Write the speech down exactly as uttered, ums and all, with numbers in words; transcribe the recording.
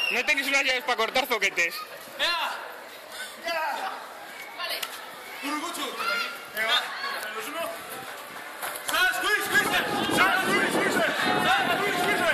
¿No tenéis unas llaves para cortar zoquetes? ¡Venga! ¡Ya! Vale. ¡Uruguchu! Venga, los uno. ¡Sal, squeeze, squeeze! ¡Sal, squeeze, squeeze! ¡Sal, squeeze, squeeze!